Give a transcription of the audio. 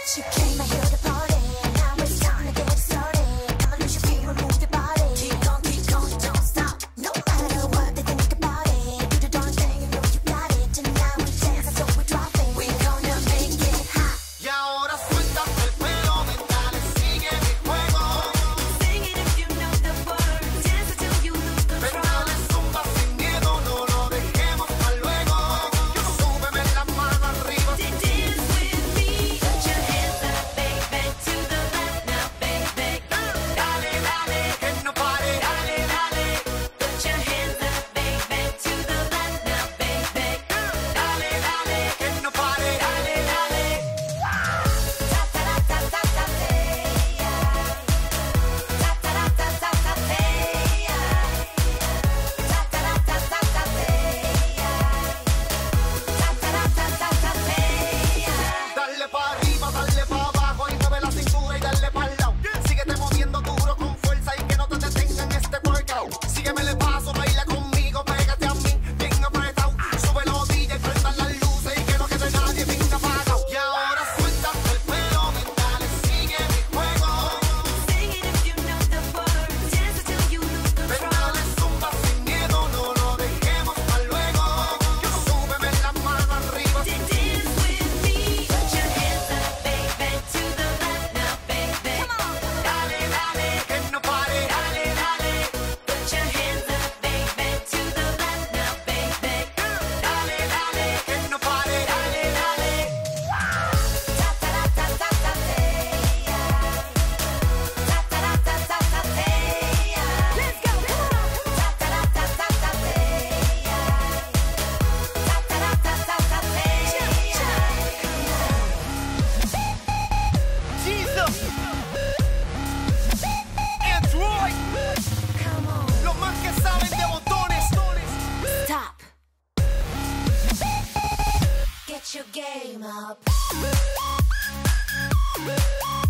You came out here to party, now it's time to get started. Come on, lose your fear and move your body. Keep going, don't stop. No matter what they think about it, do the darn thing, you know you got it. Tonight we dance, so we drop it. We gonna make it hot. Y ahora suéltate el pelo mental, sigue mi juego. Sing it if you know the words, dance until you lose control. Dale zumba sin miedo, no lo dejemos para luego. Súbeme la mano arriba. Dance with me. Put your hands up, baby, to the left now, baby. Dale, dale, que no pare. Dale, dale. Put your hands up, baby, to the left now, baby. Dale, dale, que no pare. Dale, dale. Ta ta ta ta ta ta hey. Ta ta ta ta ta ta hey. Ta ta ta ta ta ta hey. Ta ta ta ta ta hey. Dale pa' arriba, dale pa' abajo y mueve la cintura y dale pa'l lado. Síguete moviendo duro con fuerza y que no te detenga en este workout. Sígueme el paso, baila conmigo, pégate a mí, bien apretado. Sube los DJ, prenda las luces y que no quede nadie bien apagado. Y ahora suéltate el pelo mental, sigue mi juego. Sing it if you know the words, dance until you lose control. Dale zumba sin miedo, no lo dejemos para luego. Súbeme la mano arriba. Dance with me. Put your hands up, baby, to the left now, baby. Dale, dale, que no pare. Dale, dale. Put your hands up, baby, to the left now, baby. Dale, dale, que no pare. Dale, dale. Ta ta ta ta ta hey. Ta ta ta ta ta hey. Let's go. Ta ta ta ta ta hey. Ta ta ta ta ta hey. Jesus. And Troy. Come on. Los más que saben de botones. Stop. Get your game up.